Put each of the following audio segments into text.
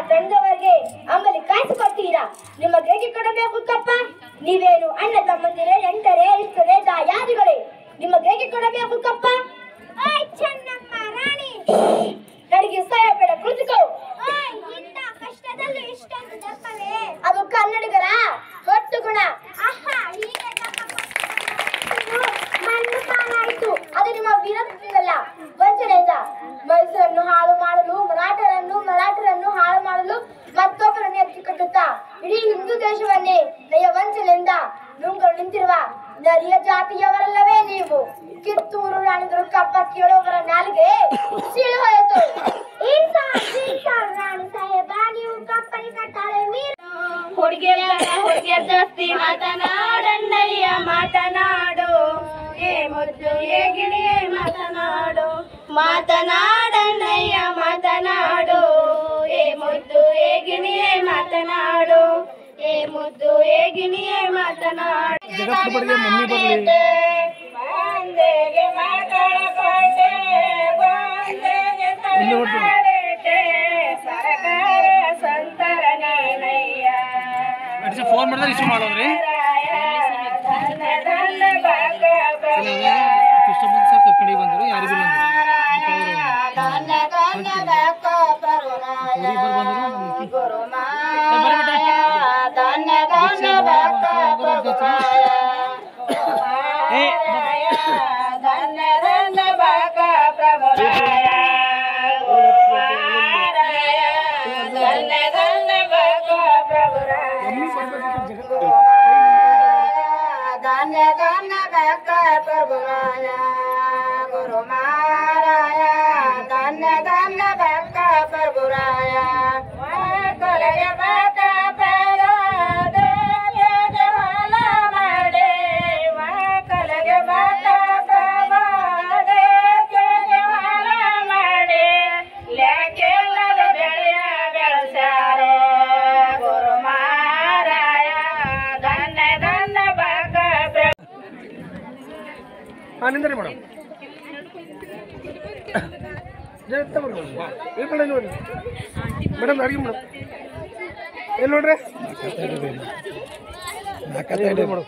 ಬೆಂದವರಿಗೆ ಅಂಬಲಿ ಕಾಯಿಸಿಕೊಡ್ತೀರಾ? ನಿಮಗೆ ಏಕೆ ಕೊಡಬೇಕು ಕಪ್ಪ? ನೀವೇನು ಅಣ್ಣ ತಮ್ಮಂದಿರೇ, ನೆಂಟರೇ, ಇಷ್ಟರೇ, ದಾಯಾದಿಗಳೇ? ನಿಮಗೆ ಏಕೆ ಕೊಡಬೇಕು ಕಪ್ಪ? ಚೆನ್ನಮ್ಮ ರಾಣಿ, ನನಗೆ ಸಹಾಯ ಬೇಡ, ಕುಳಿತುಕೋ. ಇಂಥ ಕಷ್ಟದಲ್ಲೂ ಇಷ್ಟೊಂದು ದಪ್ಪವೇ? ಅದು ಕನ್ನಡಿಗರ ಹೊಟ್ಟು ಗುಣ. ಮಣ್ಣು ಸಾಲಾಯಿತು, ಅದು ನಿಮ್ಮ ವೀರತ್ವದಿಂದಲ್ಲ, ವಂಚನೆಯಿಂದ. ಮೈಸೂರನ್ನು ಹಾಳು ಮಾಡಲು, ಮರಾಠರನ್ನು ಹಾಳು ಮಾಡಲು ಮತ್ತೊಬ್ಬರನ್ನು ಎತ್ತಿ ಕಟ್ಟುತ್ತಾ ಇಡೀ ಹಿಂದೂ ದೇಶವನ್ನೇ ನಯ ವಂಚನೆಯಿಂದ ನುಂಗಲು ನಿಂತಿರುವ ನರಿಯ ಜಾತಿಯವರಲ್ಲವೇ ನೀವು? ಕಿತ್ತೂರು ರಾಣಿ ದುರ್ಗಪ್ಪ ಕೇಳುವವರ ನಾಲಿಗೆ ಸೀಳು ಹೋಯಿತು. ರಾಣಿ ಸಾಹೇಬ, ನೀವು ಕಪ್ಪನಿ ಕಟ್ಟಾಳೆ ಮೀರು. ಹುಡುಗಿಯರ ಜಾಸ್ತಿ ಮಾತನಾಡಣ್ಣಯ್ಯ, ಮಾತನಾಡು. ಏ ಮುದ್ದು ಏ ಗಿಣಿಯೇ ಮಾತನಾಡು, ಮಾತನಾಡಣ್ಣಯ್ಯ ಮಾತನಾಡು. ಏ ಮುದ್ದು ಏ ಗಿಣಿಯೇ ಮಾತನಾಡು, ಏ ಮುದ್ದು ಏ ಗಿಣಿಯೇ ಮಾತನಾಡು. ಬಂದೆಗೆ ಮಕ್ಕಳ ಕೋಟೆ, ಬಂದೆಗೆ ತಲೆಮಾರಿದೆ, ಸರಕಾರ ಸಂತರ ನಾನಯ್ಯ. ಫೋನ್ ಮಾಡಿದ್ರೆ ಇಶ್ಯೂ ಮಾಡೋದ್ರಿ. ಕರ್ಕಡಿ ಬಂದರು, ಯಾರಿಗೂ ಗುರು ಮಾರಾಯ, ಧನ್ಯ ಧನ್ಯ ಭಕ್ತ ಪ್ರಭುರಾಯ. ಕಲೆಯ ಭಕ್ತ ಪ್ರಭುರಾಯ ಜವಾಲ ಮಾಡೆ, ಕಲೆಯ ಭಕ್ತ ಪ್ರಭುರಾಯ ಜವಾಲ ಮಾಡೆ, ಲೆಕ್ಕೆಲ್ಲದ ಬೆಳೆಯ ಬೆಳೆಸಾರೆ. ಗುರು ಮಾರಾಯ, ಧನ್ಯ ಧನ್ಯ ಭಕ್ತ ನಿಂದ್ರಿ ಮೇಡಮ್. ನೋಡಿ ಮೇಡಮ್, ಅಡಿಗೆ ಮೇಡಮ್ ಎಲ್ಲಿ ನೋಡ್ರಿ ಮೇಡಮ್.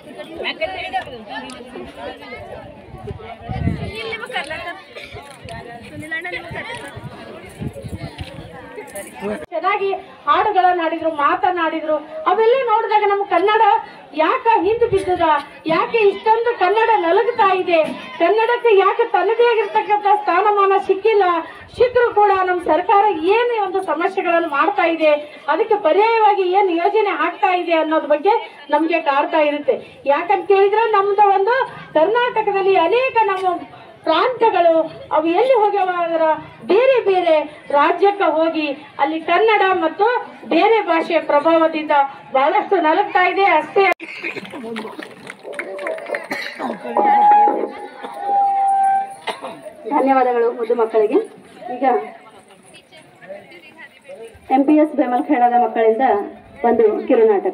ಚೆನ್ನಾಗಿ ಹಾಡುಗಳನ್ನ ಹಾಡಿದ್ರು, ಮಾತನಾಡಿದ್ರು. ಅವೆಲ್ಲ ನೋಡಿದಾಗ ನಮ್ಮ ಕನ್ನಡ ಯಾಕ ಹಿಂದೆ ಬಿದ್ದದ, ಯಾಕೆ ಇಷ್ಟೊಂದು ಕನ್ನಡ ನಲಗುತ್ತಾ ಇದೆ, ಕನ್ನಡಕ್ಕೆ ಯಾಕೆ ತನ್ನದೇ ಆಗಿರ್ತಕ್ಕಂಥ ಸ್ಥಾನಮಾನ ಸಿಕ್ಕಿಲ್ಲ, ಸಿಕ್ಕರು ಕೂಡ ನಮ್ಮ ಸರ್ಕಾರ ಏನು ಒಂದು ಸಮಸ್ಯೆಗಳನ್ನು ಮಾಡ್ತಾ ಇದೆ, ಅದಕ್ಕೆ ಪರ್ಯಾಯವಾಗಿ ಏನು ಯೋಜನೆ ಆಗ್ತಾ ಇದೆ ಅನ್ನೋದ್ರ ಬಗ್ಗೆ ನಮ್ಗೆ ಕಾಡ್ತಾ ಇರುತ್ತೆ. ಯಾಕಂತ ಕೇಳಿದ್ರೆ ನಮ್ದು ಒಂದು ಕರ್ನಾಟಕದಲ್ಲಿ ಅನೇಕ ನಮ್ಮ ಪ್ರಾಂತ್ಯಗಳು ಅವು ಎಲ್ಲಿ ಹೋಗ್ಯಾವ ಅಂದ್ರೆ ಬೇರೆ ಬೇರೆ ರಾಜ್ಯಕ್ಕೆ ಹೋಗಿ ಅಲ್ಲಿ ಕನ್ನಡ ಮತ್ತು ಬೇರೆ ಭಾಷೆಯ ಪ್ರಭಾವದಿಂದ ಬಹಳಷ್ಟು ನಲಗ್ತಾ ಇದೆ. ಅಷ್ಟೇ ಧನ್ಯವಾದಗಳು ಮುದ್ದು ಮಕ್ಕಳಿಗೆ. ಈಗ MPS ಬೇಮಲ್ಖೇಡದ ಮಕ್ಕಳಿಂದ ಒಂದು ಕಿರುನಾಟಕ.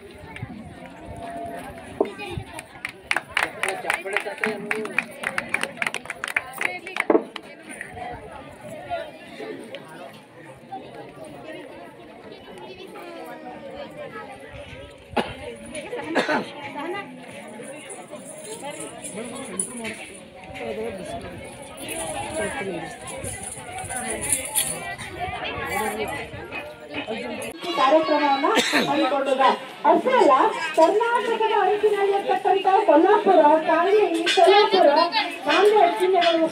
ಕಾರ್ಯಕ್ರಮವನ್ನ ಹಮ್ಮಿಕೊಂಡಿದೆ. ಅಷ್ಟೇ ಅಲ್ಲ, ಕರ್ನಾಟಕದ ಅಂಚಿನಲ್ಲಿರ್ತಕ್ಕಂಥ ಕೊಲ್ಲಾಪುರ, ಕಾಂಗ್ಲಿ, ಸೋಲಾಪುರ, ನಾಂದೇಡ ಜಿಲ್ಲೆಗಳು